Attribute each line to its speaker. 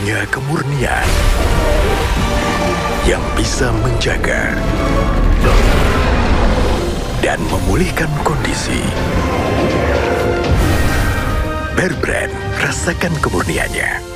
Speaker 1: punya kemurnian yang bisa menjaga dan memulihkan kondisi. Bear Brand, rasakan kemurniannya.